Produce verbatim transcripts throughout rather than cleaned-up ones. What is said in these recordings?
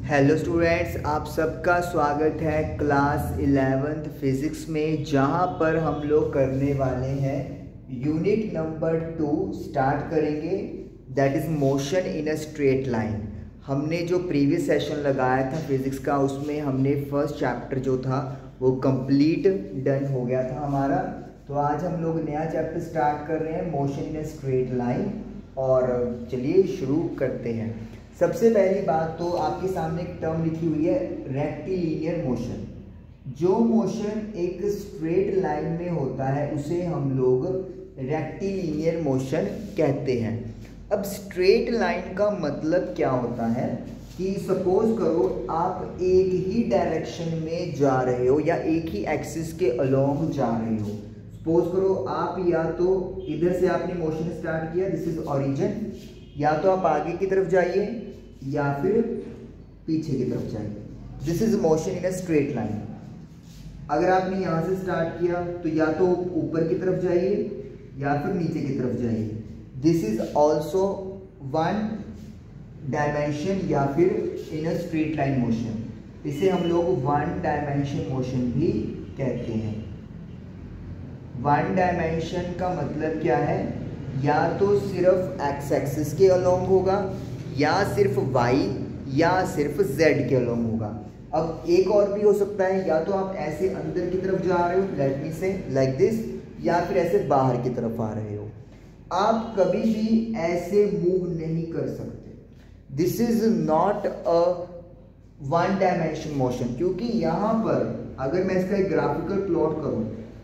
Hello students, आप सबका स्वागत है क्लास इलेवेंथ फिज़िक्स में, जहां पर हम लोग करने वाले हैं यूनिट नंबर टू स्टार्ट करेंगे, that is motion in a straight line. हमने जो प्रीवियस सेशन लगाया था फिज़िक्स का, उसमें हमने फर्स्ट चैप्टर जो था वो कंप्लीट डन हो गया था हमारा। तो आज हम लोग नया चैप्टर स्टार्ट कर रहे हैं, motion in a straight line. और चलिए शुरू करते हैं। सबसे पहली बात तो आपके सामने एक टर्म लिखी हुई है, रेक्टिलिनियर मोशन। जो मोशन एक स्ट्रेट लाइन में होता है उसे हम लोग रेक्टिलिनियर मोशन कहते हैं। अब स्ट्रेट लाइन का मतलब क्या होता है कि सपोज करो आप एक ही डायरेक्शन में जा रहे हो या एक ही एक्सिस के अलोंग जा रहे हो। सपोज करो आप या तो इधर से आपने मोशन स्टार्ट किया, दिस इज ओरिजिन, या तो आप आगे की तरफ जाइए या फिर पीछे की तरफ जाइए। This is motion in a straight line. अगर आपने यहाँ से स्टार्ट किया तो या तो ऊपर की तरफ जाइए या फिर नीचे की तरफ जाइए। This is also one dimension या फिर in a straight line motion. इसे हम लोग वन डायमेंशन मोशन भी कहते हैं। वन डायमेंशन का मतलब क्या है, या तो सिर्फ एक्स एक्सिस के अलोंग होगा, या सिर्फ वाई, या सिर्फ जेड के अलोंग होगा। अब एक और भी हो सकता है, या तो आप ऐसे अंदर की तरफ जा रहे हो, लेट मी से लाइक दिस, या फिर ऐसे बाहर की तरफ आ रहे हो। आप कभी भी ऐसे मूव नहीं कर सकते। This is not a one dimension motion, क्योंकि यहां पर अगर मैं इसका एक ग्राफिकल प्लॉट करूं,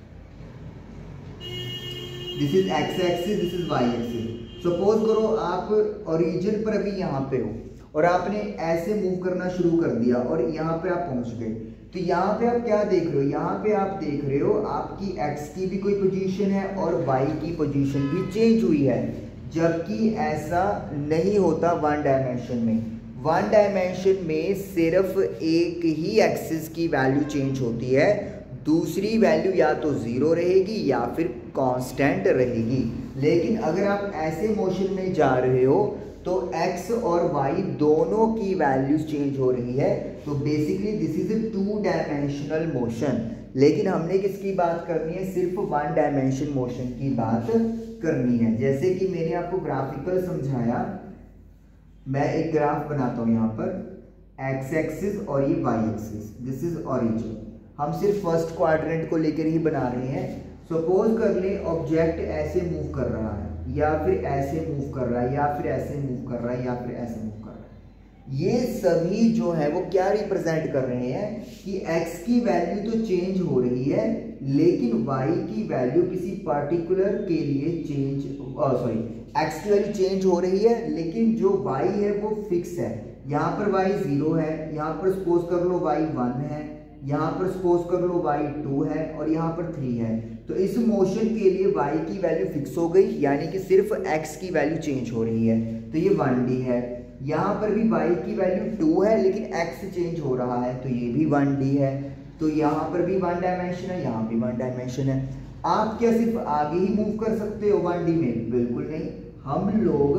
this is X axis, this is Y axis. Suppose करो आप ओरिजिन पर अभी यहाँ पे हो और आपने ऐसे मूव करना शुरू कर दिया और यहाँ पे आप पहुंच गए। तो यहाँ पे आप क्या देख रहे हो, यहाँ पे आप देख रहे हो आपकी एक्स की भी कोई पोजीशन है और वाई की पोजीशन भी चेंज हुई है, जबकि ऐसा नहीं होता वन डायमेंशन में। वन डायमेंशन में सिर्फ एक ही एक्सिस की वैल्यू चेंज होती है, दूसरी वैल्यू या तो ज़ीरो रहेगी या फिर कांस्टेंट रहेगी। लेकिन अगर आप ऐसे मोशन में जा रहे हो तो x और y दोनों की वैल्यूज चेंज हो रही है। तो basically this is a two dimensional motion. लेकिन हमने किसकी बात करनी है, सिर्फ वन डायमेंशन मोशन की बात करनी है। जैसे कि मैंने आपको ग्राफिकल समझाया, मैं एक ग्राफ बनाता हूँ यहाँ पर, x एक्सिस और ये y axis, this is origin. हम सिर्फ फर्स्ट क्वाड्रेंट को लेकर ही बना रहे हैं। सपोज कर ले ऑब्जेक्ट ऐसे मूव कर रहा है, या फिर ऐसे मूव कर रहा है, या फिर ऐसे मूव कर रहा है, या फिर ऐसे मूव कर रहा है। ये सभी जो है वो क्या रिप्रेजेंट कर रहे हैं कि x की वैल्यू तो चेंज हो रही है, लेकिन y की वैल्यू किसी पर्टिकुलर के लिए चेंज सॉरी x की वैल्यू चेंज हो रही है, लेकिन जो y है वो फिक्स है। यहाँ पर y जीरो है, यहाँ पर सपोज कर लो y वन है, यहाँ पर सपोज कर लो y टू है और यहाँ पर थ्री है। तो इस मोशन के लिए y की वैल्यू फिक्स हो गई, यानी कि सिर्फ x की वैल्यू चेंज हो रही है, तो ये वन डी है। यहाँ पर भी y की वैल्यू टू है लेकिन x चेंज हो रहा है, तो ये भी वन डी है। तो यहाँ पर भी वन डायमेंशन है, यहाँ भी वन डायमेंशन है। आप क्या सिर्फ आगे ही मूव कर सकते हो वन डी में? बिल्कुल नहीं, हम लोग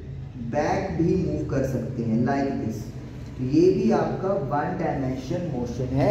बैक भी मूव कर सकते हैं, लाइक दिस। ये भी आपका वन डायमेंशन मोशन है,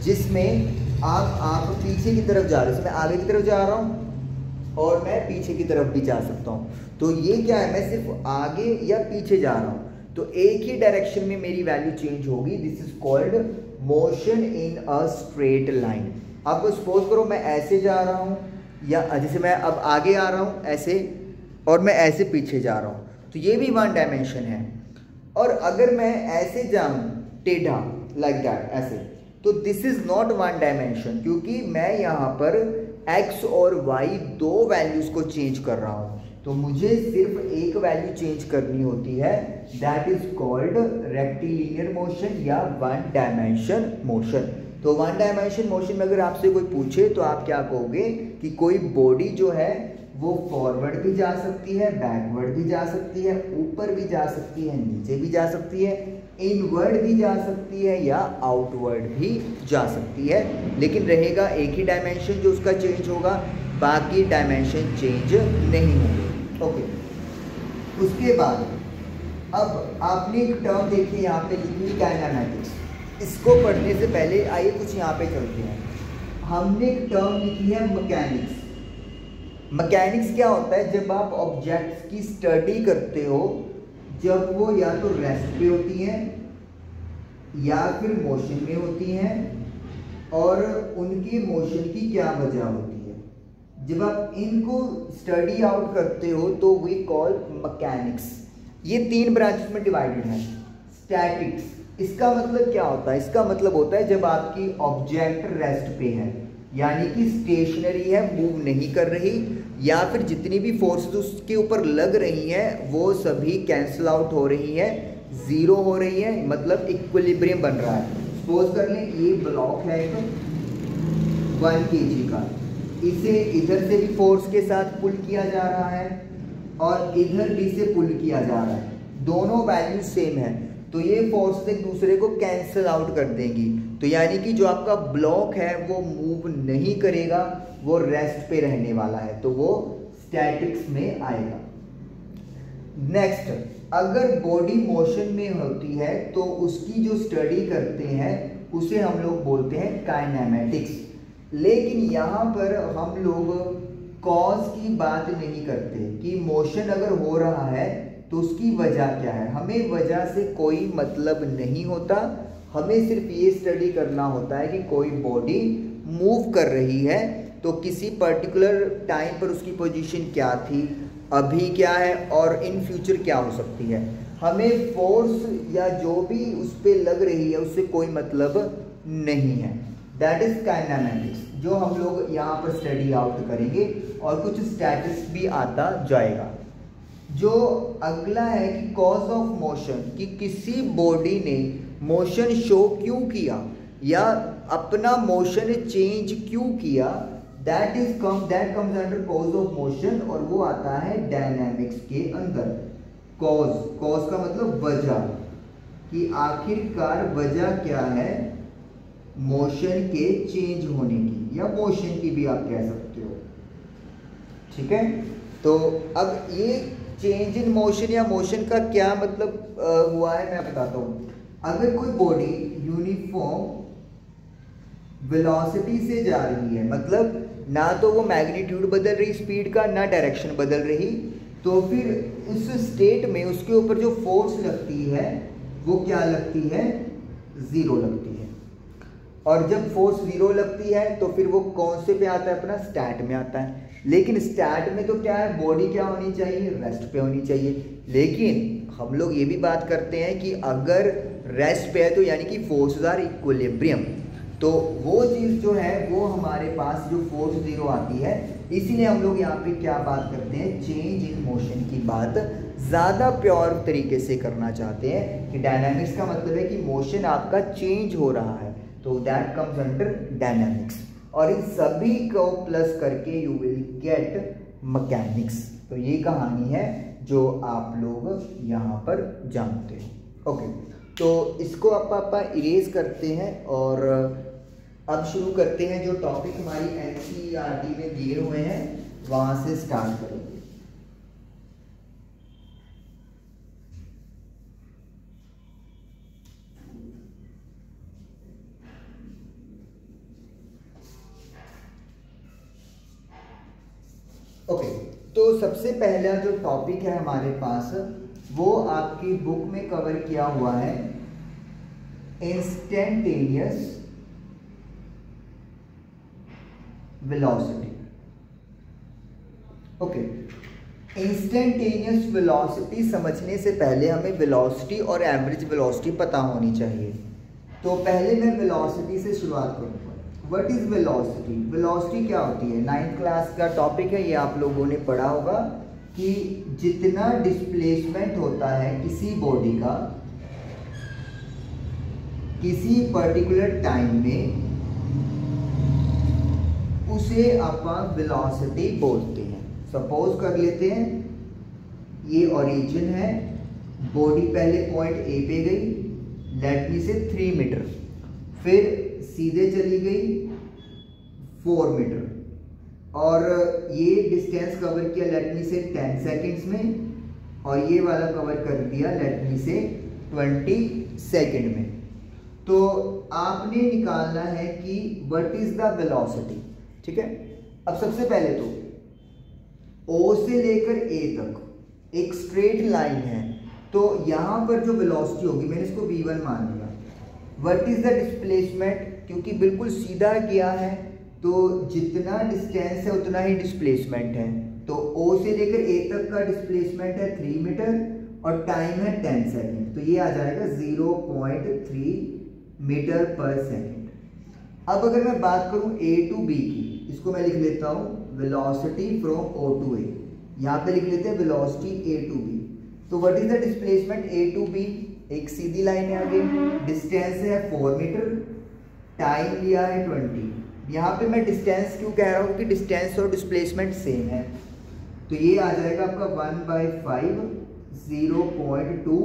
जिसमें आप आप पीछे की तरफ जा रहे हो। मैं आगे की तरफ जा रहा हूँ और मैं पीछे की तरफ भी जा सकता हूँ। तो ये क्या है, मैं सिर्फ आगे या पीछे जा रहा हूँ, तो एक ही डायरेक्शन में मेरी वैल्यू चेंज होगी। This is called motion in a straight line. अब सपोज करो मैं ऐसे जा रहा हूँ, या जैसे मैं अब आगे आ रहा हूँ ऐसे, और मैं ऐसे पीछे जा रहा हूँ, तो ये भी वन डायमेंशन है। और अगर मैं ऐसे जाऊं टेढ़ा लाइक दैट ऐसे, तो this is not one dimension, क्योंकि मैं यहाँ पर x और y दो वैल्यूज को चेंज कर रहा हूँ। तो मुझे सिर्फ एक वैल्यू चेंज करनी होती है, that is called rectilinear motion या वन डायमेंशन मोशन। तो वन डायमेंशन मोशन में अगर आपसे कोई पूछे तो आप क्या कहोगे कि कोई बॉडी जो है वो फॉरवर्ड भी जा सकती है, बैकवर्ड भी जा सकती है, ऊपर भी जा सकती है, नीचे भी जा सकती है, इनवर्ड भी जा सकती है, या आउटवर्ड भी जा सकती है, लेकिन रहेगा एक ही डायमेंशन जो उसका चेंज होगा, बाकी डायमेंशन चेंज नहीं होंगे। ओके, उसके बाद अब आपने एक टर्म देखी यहाँ पे लिखी काइनेमैटिक्स। इसको पढ़ने से पहले आइए कुछ यहाँ पे चलते हैं। हमने एक टर्म लिखी है मैकेनिक्स। मैकेनिक्स क्या होता है? जब आप ऑब्जेक्ट्स की स्टडी करते हो, जब वो या तो रेस्ट पे होती हैं या फिर मोशन में होती हैं, और उनकी मोशन की क्या वजह होती है, जब आप इनको स्टडी आउट करते हो तो वी कॉल मैकेनिक्स। ये तीन ब्रांचेस में डिवाइडेड है। स्टैटिक्स, इसका मतलब क्या होता है? इसका मतलब होता है जब आपकी ऑब्जेक्ट रेस्ट पे है, यानी कि स्टेशनरी है, मूव नहीं कर रही, या फिर जितनी भी फोर्सेस उसके ऊपर लग रही हैं वो सभी कैंसिल आउट हो रही है, जीरो हो रही है, मतलब इक्विलिब्रियम बन रहा है। सपोज कर लें ये ब्लॉक है एक वन के जी का, इसे इधर से भी फोर्स के साथ पुल किया जा रहा है और इधर भी से पुल किया जा रहा है, दोनों वैल्यू सेम है, तो ये फोर्स एक दूसरे को कैंसिल आउट कर देंगी। तो यानी कि जो आपका ब्लॉक है वो मूव नहीं करेगा, वो रेस्ट पे रहने वाला है, तो वो स्टैटिक्स में आएगा। नेक्स्ट, अगर बॉडी मोशन में होती है तो उसकी जो स्टडी करते हैं उसे हम लोग बोलते हैं काइनेमैटिक्स। लेकिन यहाँ पर हम लोग कॉज की बात नहीं करते कि मोशन अगर हो रहा है तो उसकी वजह क्या है, हमें वजह से कोई मतलब नहीं होता, हमें सिर्फ ये स्टडी करना होता है कि कोई बॉडी मूव कर रही है तो किसी पर्टिकुलर टाइम पर उसकी पोजीशन क्या थी, अभी क्या है और इन फ्यूचर क्या हो सकती है। हमें फोर्स या जो भी उस पर लग रही है उससे कोई मतलब नहीं है। दैट इज काइनेमैटिक्स, जो हम लोग यहाँ पर स्टडी आउट करेंगे और कुछ स्टैटिक्स भी आता जाएगा। जो अगला है कि कॉज ऑफ मोशन, कि किसी बॉडी ने मोशन शो क्यों किया या अपना मोशन चेंज क्यों किया, that is come that comes under cause of motion, और वो आता है डायनामिक्स के अंदर। कॉज कॉज का मतलब वजह, कि आखिरकार वजह क्या है मोशन के चेंज होने की, या मोशन की भी आप कह सकते हो। ठीक है, तो अब ये चेंज इन मोशन या मोशन का क्या मतलब आ, हुआ है मैं बताता हूँ। अगर कोई बॉडी यूनिफॉर्म वेलोसिटी से जा रही है, मतलब ना तो वो मैग्नीट्यूड बदल रही स्पीड का, ना डायरेक्शन बदल रही, तो फिर उस स्टेट में उसके ऊपर जो फोर्स लगती है वो क्या लगती है? ज़ीरो लगती है। और जब फोर्स ज़ीरो लगती है तो फिर वो कौन से पे आता है? अपना स्टैट में आता है। लेकिन स्टैट में तो क्या है, बॉडी क्या होनी चाहिए? रेस्ट पे होनी चाहिए। लेकिन हम लोग ये भी बात करते हैं कि अगर रेस्ट पे है तो यानी कि फोर्सेस आर इक्विलिब्रियम, तो वो चीज़ जो है वो हमारे पास जो फोर्स जीरो आती है, इसीलिए हम लोग यहाँ पे क्या बात करते हैं? चेंज इन मोशन की बात ज़्यादा प्योर तरीके से करना चाहते हैं कि डायनामिक्स का मतलब है कि मोशन आपका चेंज हो रहा है, तो दैट कम्स अंडर डायनामिक्स। और इन सभी को प्लस करके यू विल गेट मैकेनिक्स। तो ये कहानी है जो आप लोग यहाँ पर जानते हो। ओके, तो इसको आप पापा इरेज करते हैं और अब शुरू करते हैं। जो टॉपिक हमारी एनसीईआरटी में दिए हुए हैं वहाँ से स्टार्ट करेंगे। ओके okay, तो सबसे पहला जो टॉपिक है हमारे पास वो आपकी बुक में कवर किया हुआ है, instantaneous velocity. Okay, instantaneous velocity समझने से पहले हमें वेलोसिटी और एवरेज वेलोसिटी पता होनी चाहिए। तो पहले मैं वेलोसिटी से शुरुआत करूंगा। What is velocity? वेलोसिटी क्या होती है? नाइन्थ क्लास का टॉपिक है, ये आप लोगों ने पढ़ा होगा कि जितना डिस्प्लेसमेंट होता है किसी बॉडी का किसी पर्टिकुलर टाइम में, उसे अपन वेलोसिटी बोलते हैं। सपोज कर लेते हैं ये ओरिजिन है, बॉडी पहले पॉइंट ए पे गई, लेट मी से थ्री मीटर, फिर सीधे चली गई फोर मीटर और ये डिस्टेंस कवर किया let me say ten seconds में, और ये वाला कवर कर दिया लेट मी से ट्वेंटी सेकेंड में। तो आपने निकालना है कि व्हाट इज द वेलोसिटी, ठीक है। अब सबसे पहले तो O से लेकर A तक एक स्ट्रेट लाइन है, तो यहाँ पर जो वेलोसिटी होगी मैंने इसको वी वन मान लिया। व्हाट इज द डिस्प्लेसमेंट, क्योंकि बिल्कुल सीधा किया है तो जितना डिस्टेंस है उतना ही डिस्प्लेसमेंट है। तो O से लेकर A तक का डिस्प्लेसमेंट है थ्री मीटर और टाइम है टेन सेकेंड, तो ये आ जाएगा zero point three metre per second. अब अगर मैं बात करूं A टू B की, इसको मैं लिख लेता हूं velocity from O to A, यहाँ पे लिख लेते हैं वेलोसिटी A टू B। तो what is the displacement A to B, एक सीधी लाइन है, आगे डिस्टेंस है फोर मीटर, टाइम लिया है ट्वेंटी। यहाँ पे मैं डिस्टेंस क्यों कह रहा हूँ कि डिस्टेंस और डिस्प्लेसमेंट सेम है, तो ये आ जाएगा आपका one by five zero point two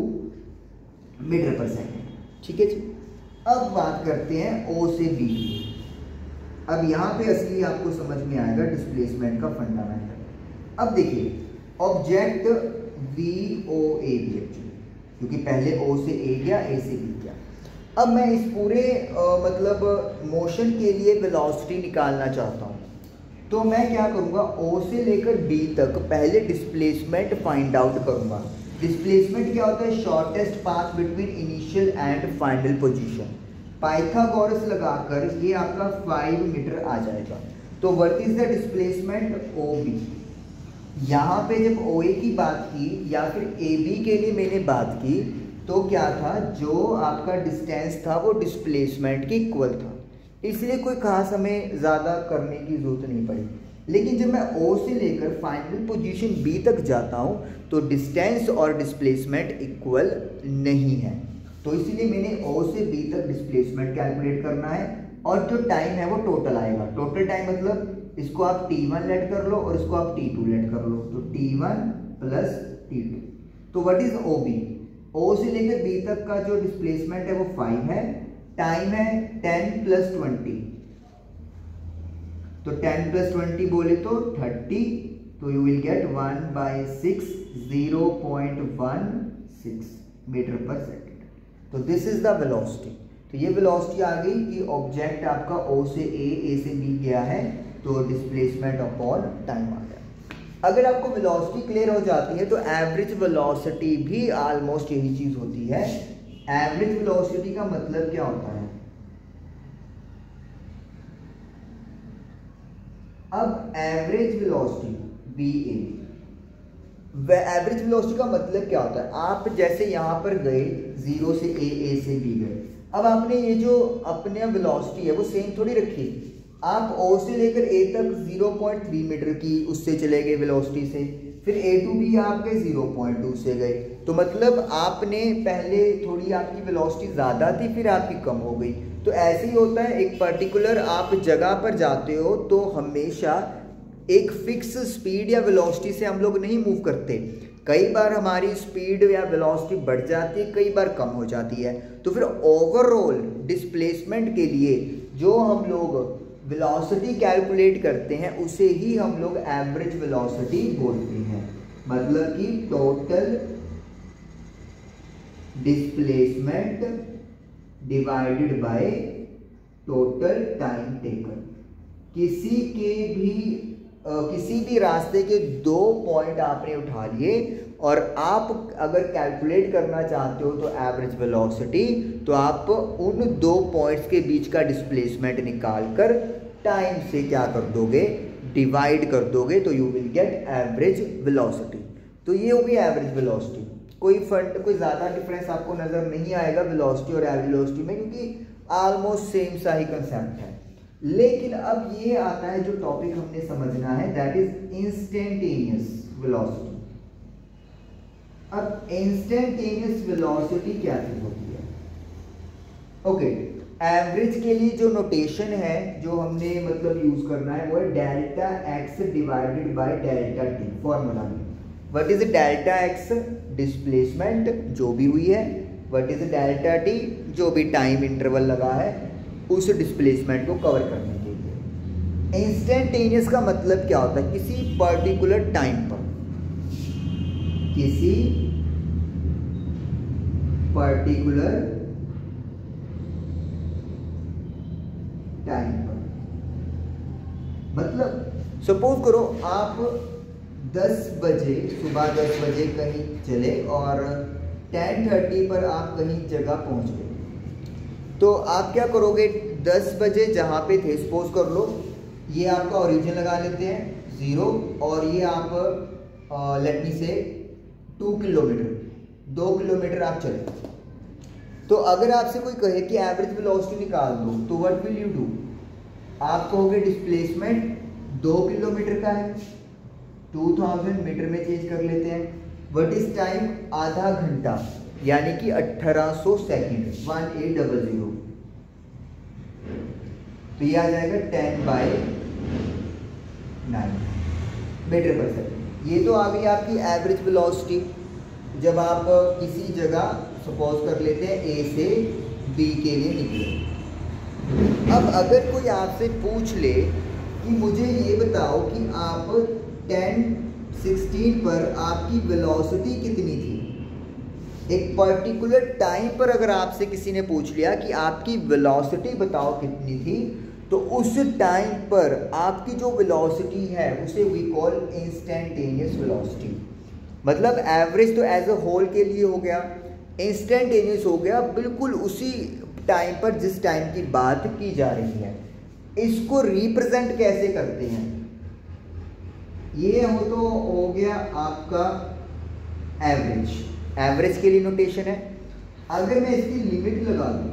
metre per second, ठीक है जी। अब बात करते हैं O से B की। अब यहाँ पे असली आपको समझ में आएगा डिस्प्लेसमेंट का फंडामेंटल। अब देखिए ऑब्जेक्ट वी ओ ए भी एक्चुअली, क्योंकि पहले O से A गया, A से B गया। अब मैं इस पूरे आ, मतलब मोशन के लिए वेलोसिटी निकालना चाहता हूँ, तो मैं क्या करूँगा O से लेकर B तक पहले डिस्प्लेसमेंट फाइंड आउट करूँगा। डिस्प्लेसमेंट क्या होता है, shortest path between initial and final position. Pythagoras लगाकर ये आपका फाइव मीटर आ जाएगा। तो what is the displacement O B। यहाँ पे जब O A की बात की या फिर A B के लिए मैंने बात की, तो क्या था, जो आपका डिस्टेंस था वो डिस्प्लेसमेंट के इक्वल था, इसलिए कोई खास हमें ज़्यादा करने की ज़रूरत नहीं पड़ी। लेकिन जब मैं O से लेकर फाइनल पोजीशन B तक जाता हूँ तो डिस्टेंस और डिस्प्लेसमेंट इक्वल नहीं है, तो इसीलिए मैंने O से B तक डिस्प्लेसमेंट कैलकुलेट करना है। और जो टाइम है वो टोटल आएगा। टोटल टाइम मतलब इसको आप टी वन लेट कर लो और इसको आप टी टू लेट कर लो, तो t one plus t two. तो what is O B, O से लेकर B तक का जो डिस्प्लेसमेंट है वो फाइव है, टाइम है टेन प्लस ट्वेंटी, तो टेन प्लस ट्वेंटी बोले तो थर्टी, तो you will get one by six zero point one six metre per second. तो दिस इज द वेलोसिटी। तो ये वेलोसिटी आ गई कि ऑब्जेक्ट आपका O से A, A से B गया है, तो डिस्प्लेसमेंट अपॉन टाइम आ गया। अगर आपको वेलोसिटी क्लियर हो जाती है तो एवरेज वेलोसिटी भी ऑलमोस्ट यही चीज होती है। एवरेज वेलोसिटी का मतलब क्या होता है, अब average velocity V A, average velocity का मतलब क्या होता है, आप जैसे यहाँ पर गए जीरो से A, A से B गए, अब आपने ये जो अपने वेलोसिटी है वो सेम थोड़ी रखी। आप O से लेकर A तक ज़ीरो पॉइंट थ्री मीटर की उससे चले गए वेलोसिटी से, फिर A टू B आप गए ज़ीरो पॉइंट टू से गए, तो मतलब आपने पहले थोड़ी आपकी वेलोसिटी ज़्यादा थी फिर आपकी कम हो गई। तो ऐसे ही होता है, एक पर्टिकुलर आप जगह पर जाते हो तो हमेशा एक फिक्स स्पीड या वेलोसिटी से हम लोग नहीं मूव करते। कई बार हमारी स्पीड या वेलोसिटी बढ़ जाती है, कई बार कम हो जाती है। तो फिर ओवरऑल डिस्प्लेसमेंट के लिए जो हम लोग वेलोसिटी कैलकुलेट करते हैं उसे ही हम लोग एवरेज वेलोसिटी बोलते हैं। मतलब कि total displacement divided by total time taken. किसी के भी Uh, किसी भी रास्ते के दो पॉइंट आपने उठा लिए और आप अगर कैलकुलेट करना चाहते हो तो एवरेज वेलोसिटी, तो आप उन दो पॉइंट्स के बीच का डिस्प्लेसमेंट निकाल कर टाइम से क्या कर दोगे, डिवाइड कर दोगे, तो you will get average velocity. तो ये होगी एवरेज वेलोसिटी। कोई फंड कोई ज़्यादा डिफरेंस आपको नज़र नहीं आएगा वेलोसिटी और एवरेज वेलोसिटी में, क्योंकि ऑलमोस्ट सेम सा ही कंसेप्ट है। लेकिन अब ये आता है जो टॉपिक हमने समझना है, दैट इज इंस्टेंटेनियस वेलोसिटी। अब इंस्टेंटेनियस वेलोसिटी क्या चीज होती है? ओके, एवरेज के लिए जो नोटेशन है जो हमने मतलब यूज करना है वो है delta x divided by delta t. Formula में what is delta x, displacement जो भी हुई है, व्हाट इज डेल्टा टी, जो भी टाइम इंटरवल लगा है उस डिस्प्लेसमेंट को कवर करने के लिए। इंस्टेंटेनियस का मतलब क्या होता है, किसी पर्टिकुलर टाइम पर किसी पर्टिकुलर टाइम पर। मतलब सपोज करो आप दस बजे सुबह दस बजे कहीं चले और टेन थर्टी पर आप कहीं जगह पहुंच गए, तो आप क्या करोगे? दस बजे जहां पे थे, सपोज कर लो ये आपका ओरिजिन लगा लेते हैं ज़ीरो, और ये आप लेट मी से टू किलोमीटर दो किलोमीटर आप चले। तो अगर आपसे कोई कहे कि एवरेज वेलोसिटी निकाल दो, तो व्हाट विल यू डू? आप कहोगे डिस्प्लेसमेंट दो किलोमीटर का है, टू थाउजेंड मीटर में चेंज कर लेते हैं। What is time? आधा घंटा, यानी कि अठारह सौ सेकेंड, वन एट डबल जीरो। तो ये आ जाएगा ten by nine metre per second. ये तो आ गई आपकी एवरेज वेलोसिटी जब आप किसी जगह सपोज कर लेते हैं ए से बी के लिए निकले। अब अगर कोई आपसे पूछ ले कि मुझे ये बताओ कि आप टेन सिक्सटीन पर आपकी वेलोसिटी कितनी थी, एक पर्टिकुलर टाइम पर अगर आपसे किसी ने पूछ लिया कि आपकी वेलोसिटी बताओ कितनी थी, तो उस टाइम पर आपकी जो वेलोसिटी है उसे वी कॉल इंस्टेंटेनियस वेलोसिटी। मतलब एवरेज तो एज अ होल के लिए हो गया, इंस्टेंटेनियस हो गया बिल्कुल उसी टाइम पर जिस टाइम की बात की जा रही है। इसको रिप्रेजेंट कैसे करते हैं? ये हो तो हो गया आपका एवरेज, एवरेज के लिए नोटेशन है। अगर मैं इसकी लिमिट लगा दूं,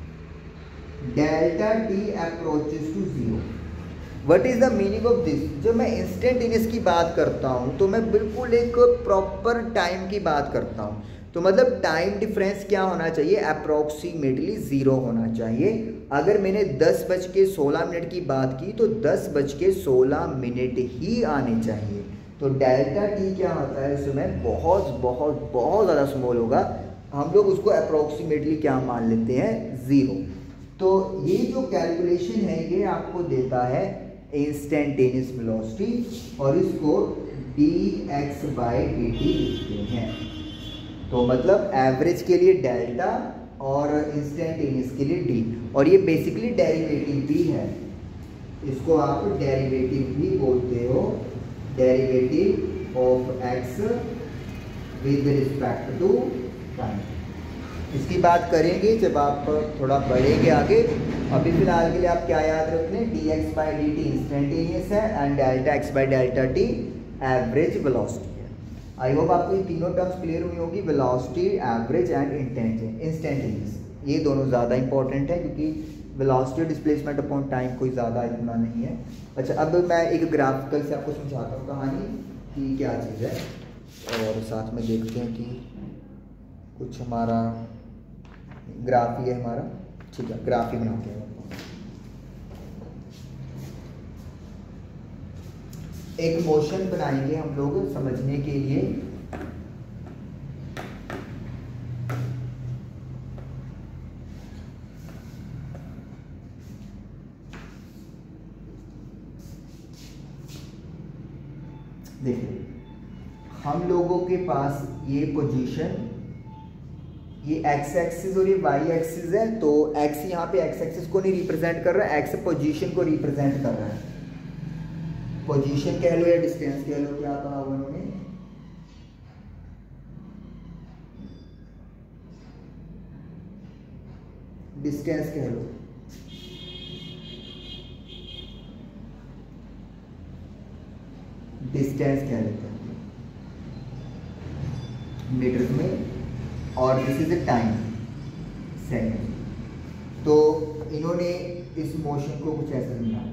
delta t approaches to zero, what is the meaning of this? जब मैं इंस्टेंटेनियस की बात करता हूं तो मैं बिल्कुल एक प्रॉपर टाइम की बात करता हूं। तो मतलब टाइम डिफरेंस क्या होना चाहिए? अप्रोक्सीमेटली ज़ीरो होना चाहिए। अगर मैंने दस बज के सोलह मिनट की बात की तो दस बज के सोलह मिनट ही आने चाहिए। तो डेल्टा टी क्या होता है इसमें? बहुत बहुत बहुत ज़्यादा स्मॉल होगा, हम लोग उसको अप्रोक्सीमेटली क्या मान लेते हैं? ज़ीरो। तो ये जो कैलकुलेशन है ये आपको देता है इंस्टेंटेनियस वेलोसिटी, और इसको d x by d t लिखते हैं। तो मतलब एवरेज के लिए डेल्टा और इंस्टेंटेनियस के लिए डी, और ये बेसिकली डेरिवेटिव भी है, इसको आप डेरिवेटिव भी बोलते हो, derivative of x with respect to time. इसकी बात करेंगे जब आप थोड़ा बढ़ेंगे आगे। अभी फिलहाल के लिए आप क्या याद रख लें? D x by d t instantaneous है and delta x by delta t average velocity है। आई होप आपको ये तीनों टर्म्स क्लियर हुई होगी, वेलोसिटी, एवरेज एंड इंस्टेंटेनियस। ये दोनों ज़्यादा इंपॉर्टेंट है क्योंकि वेलोसिटी डिस्प्लेसमेंट अपॉन टाइम कोई ज़्यादा इतना नहीं है। अच्छा, अब मैं एक ग्राफिकल से आपको समझाता हूँ कहानी कि क्या चीज़ है, और साथ में देखते हैं कि कुछ हमारा ग्राफ ही है हमारा, ठीक है, ग्राफ ही बनाते हैं। एक मोशन बनाएंगे हम लोग समझने के लिए। देखिए, हम लोगों के पास ये पोजीशन, ये एक्स एक्सिस और ये वाई एक्सिस है। तो एक्स यहाँ पे एक्स एक्सिस को नहीं रिप्रेजेंट कर रहा है, एक्स पोजीशन को रिप्रेजेंट कर रहा है। पोजीशन कह लो या डिस्टेंस कह लो, क्या कहा हुआ उन्होंने? डिस्टेंस कह लो। डिस्टेंस कह लेते हैं मीटर में, और this is a time, second. तो इन्होंने इस मोशन को कुछ ऐसा समझा,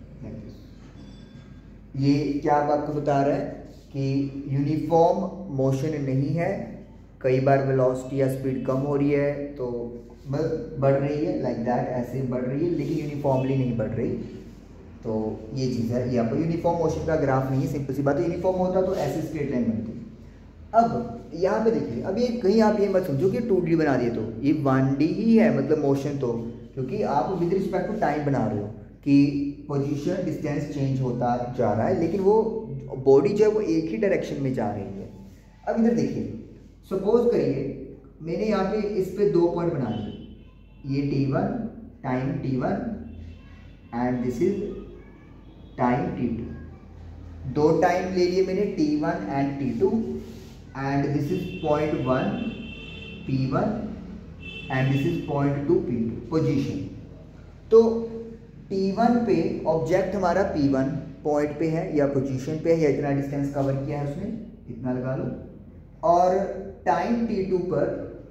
ये क्या आपको बता रहा है कि यूनिफॉर्म मोशन नहीं है, कई बार वेलोसिटी या स्पीड कम हो रही है तो बढ़ रही है, लाइक दैट, ऐसे बढ़ रही है, लेकिन यूनिफॉर्मली नहीं बढ़ रही। तो ये चीज़ है, ये आपको यूनिफॉर्म मोशन का ग्राफ नहीं है, सिंपल सी बात है। यूनिफॉर्म होता तो ऐसे स्ट्रेट लाइन बनती। अब यहाँ पे देखिए, अब ये कहीं आप ये मत समझो कि टू डी बना दिए, तो ये वन डी ही है, मतलब मोशन तो, क्योंकि आप विद रिस्पेक्ट टू टाइम बना रहे हो कि पोजीशन डिस्टेंस चेंज होता जा रहा है, लेकिन वो बॉडी जो है वो एक ही डायरेक्शन में जा रही है। अब इधर देखिए, सपोज करिए मैंने यहाँ पे इस पे दो पॉइंट बना दिए, ये t one time t one and this is time t two. दो टाइम ले लिए मैंने t one and t two and this is point one P one and this is point two P two position. तो t one पे object हमारा P one point पे है या पोजीशन पे है या इतना डिस्टेंस कवर किया है उसने, इतना लगा लो, और टाइम टी टू पर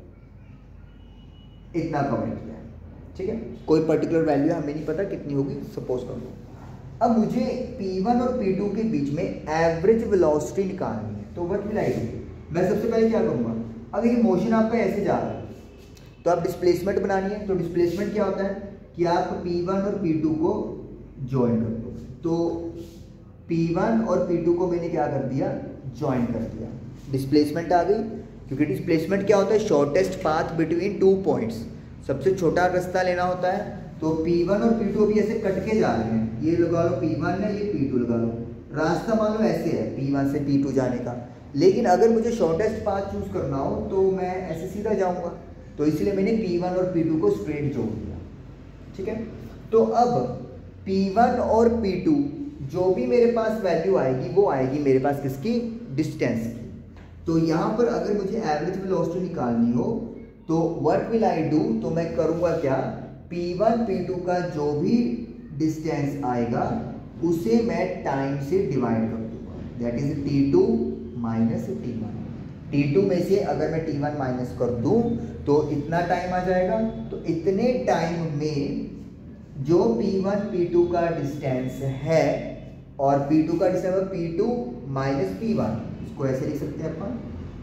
इतना कवर किया है, ठीक है। कोई पर्टिकुलर वैल्यू हमें नहीं पता कितनी होगी, सपोज कर लो। अब मुझे पी वन और पी टू के बीच में एवरेज वेलोसिटी निकालनी है, तो व्हाट विल आई डू? मैं सबसे पहले क्या करूँगा, अब ये मोशन आपका ऐसे जा रहा है तो आप डिस्प्लेसमेंट बनानी है। तो डिस्प्लेसमेंट क्या होता है कि आप पी वन और पी टू को ज्वाइन कर दो। तो पी वन और पी टू को मैंने क्या कर दिया, ज्वाइन कर दिया, डिस्प्लेसमेंट आ गई। क्योंकि डिस्प्लेसमेंट क्या होता है, shortest path between two points, सबसे छोटा रास्ता लेना होता है। तो पी वन और पी टू अभी ऐसे कट के जा रहे हैं, ये लगा लो पी वन है, ये पी टू लगा लो, रास्ता मान लो ऐसे है पी वन से पी टू जाने का। लेकिन अगर मुझे शॉर्टेस्ट पाथ चूज करना हो तो मैं ऐसे सीधा जाऊंगा, तो इसलिए मैंने पी वन और पी टू को स्ट्रेट जोड़ दिया, ठीक है। तो अब पी वन और पी टू जो भी मेरे पास वैल्यू आएगी वो आएगी मेरे पास किसकी, डिस्टेंस की। तो यहाँ पर अगर मुझे एवरेज वेलोसिटी निकालनी हो तो व्हाट विल आई डू, तो मैं करूँगा क्या, पी वन पी टू का जो भी डिस्टेंस आएगा उसे मैं टाइम से डिवाइड कर दूंगा, that is t two minus t one. T two में से अगर मैं टी वन माइनस कर दूं तो इतना टाइम आ जाएगा। तो इतने टाइम में जो पी वन पी टू का डिस्टेंस है और पी टू का डिस्टेंस है P two minus P one, इसको ऐसे लिख सकते हैं अपन,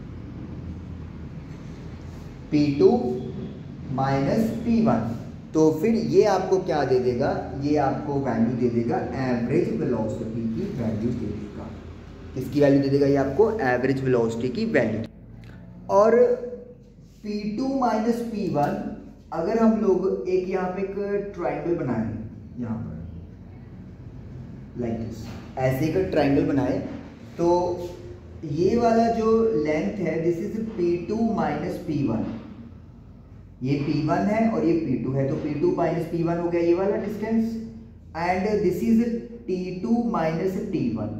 P two minus P one. तो फिर ये आपको क्या दे देगा, ये आपको वैल्यू दे देगा एवरेज वेलोसिटी की वैल्यू दे देगा। किसकी वैल्यू दे देगा ये आपको, एवरेज वेलोसिटी की वैल्यू। और P two minus P one, अगर हम लोग एक यहाँ पे एक ट्राइंगल बनाए, यहाँ पर लाइक दिस, ऐसे एक ट्राइंगल बनाए, तो ये वाला जो लेंथ है this is P two minus P one, ये पी वन है और ये पी टू है, तो P two minus P one हो गया ये वाला distance, and this is t two minus t one.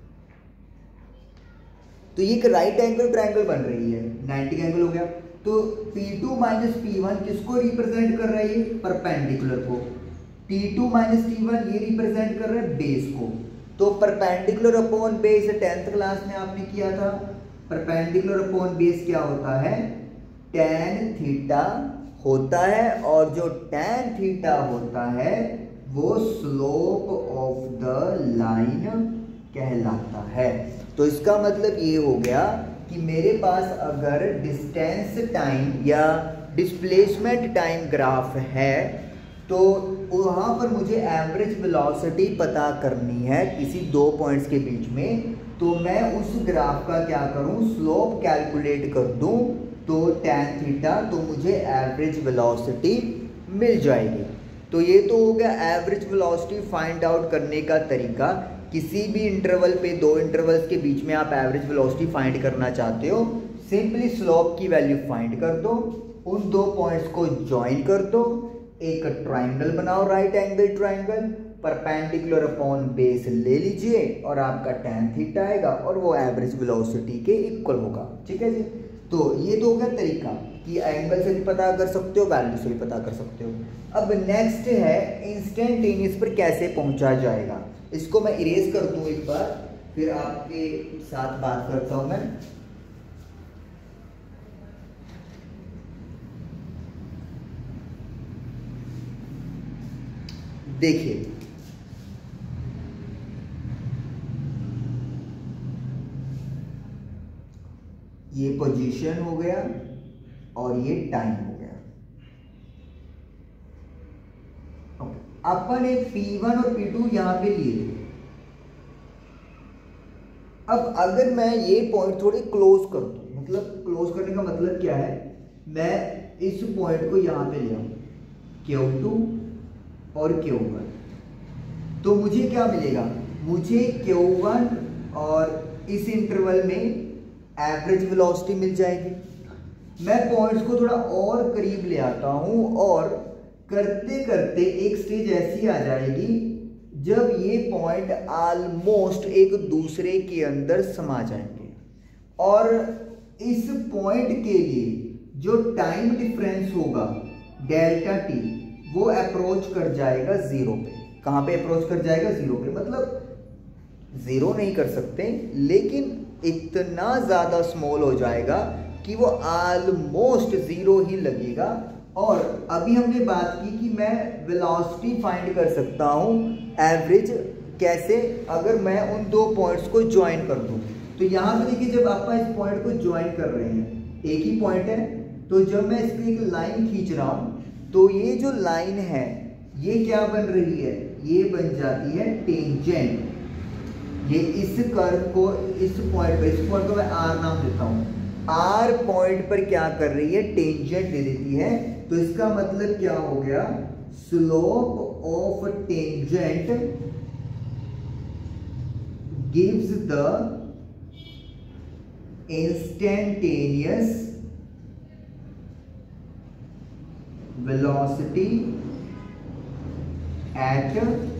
तो ये एक राइट एंगल ट्रायंगल बन रही है, नाइंटी एंगल हो गया। तो P two minus P one किसको रिप्रेजेंट कर रहा है, ये परपेंडिकुलर को। P two minus t one ये रिप्रेजेंट कर रहा है बेस को। तो perpendicular upon base tenth class में आपने किया था, परपेंडिकुलर अपॉन बेस क्या होता है, टेन थीटा होता है, और जो टेन थीटा होता है वो स्लोप ऑफ द लाइन कहलाता है। तो इसका मतलब ये हो गया कि मेरे पास अगर डिस्टेंस टाइम या डिस्प्लेसमेंट टाइम ग्राफ है तो वहाँ पर मुझे एवरेज वेलोसिटी पता करनी है किसी दो पॉइंट्स के बीच में, तो मैं उस ग्राफ का क्या करूँ, स्लोप कैलकुलेट कर दूँ, तो टेन थीटा, तो मुझे एवरेज वेलोसिटी मिल जाएगी। तो ये तो हो गया एवरेज वेलोसिटी फाइंड आउट करने का तरीका। किसी भी इंटरवल पे, दो इंटरवल्स के बीच में आप एवरेज वेलोसिटी फाइंड करना चाहते हो, सिंपली स्लोप की वैल्यू फाइंड कर दो, उन दो पॉइंट्स को ज्वाइन कर दो, एक ट्राइंगल बनाओ, right angle triangle, perpendicular upon base ले लीजिए और आपका टेन थीटा आएगा और वो एवरेज वेलोसिटी के इक्वल होगा। ठीक है जी। तो ये तो हो गया तरीका कि एंगल से भी पता कर सकते हो, वैल्यू से भी पता कर सकते हो। अब नेक्स्ट है इंस्टेंटेनियस पर कैसे पहुंचा जाएगा। इसको मैं इरेज कर दूं एक बार, फिर आपके साथ बात करता हूं मैं। देखिए ये पोजीशन हो गया और ये टाइम हो गया। अपन एक पी वन और पी टू यहां पे लिए। अब अगर मैं ये पॉइंट थोड़े क्लोज कर दूं, मतलब क्लोज करने का मतलब क्या है, मैं इस पॉइंट को यहां पे ले आऊं, क्यू टू और क्यू वन, तो मुझे क्या मिलेगा, मुझे क्यू वन और इस इंटरवल में एवरेज वेलोसिटी मिल जाएगी। मैं पॉइंट्स को थोड़ा और करीब ले आता हूं और करते करते एक स्टेज ऐसी आ जाएगी जब ये पॉइंट ऑलमोस्ट एक दूसरे के अंदर समा जाएंगे और इस पॉइंट के लिए जो टाइम डिफरेंस होगा डेल्टा टी वो अप्रोच कर जाएगा जीरो पे। कहां पे अप्रोच कर जाएगा? जीरो पे। मतलब जीरो नहीं कर सकते लेकिन इतना ज्यादा स्मॉल हो जाएगा कि वो ऑलमोस्ट जीरो ही लगेगा। और अभी हमने बात की कि मैं वेलोसिटी फाइंड कर सकता हूं एवरेज कैसे, अगर मैं उन दो पॉइंट्स को ज्वाइन कर दूं। तो यहां पे देखिए जब आप इस पॉइंट को ज्वाइन कर रहे हैं, एक ही पॉइंट है, तो जब मैं इसकी एक लाइन खींच रहा हूं तो ये जो लाइन है ये क्या बन रही है? ये बन जाती है टेंजेंट। ये इस कर्व को इस पॉइंट पर, इस पॉइंट को मैं आर नाम देता हूं, आर पॉइंट पर क्या कर रही है? टेंजेंट दे देती है। तो इसका मतलब क्या हो गया? Slope of tangent gives the instantaneous velocity at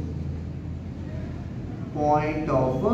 point of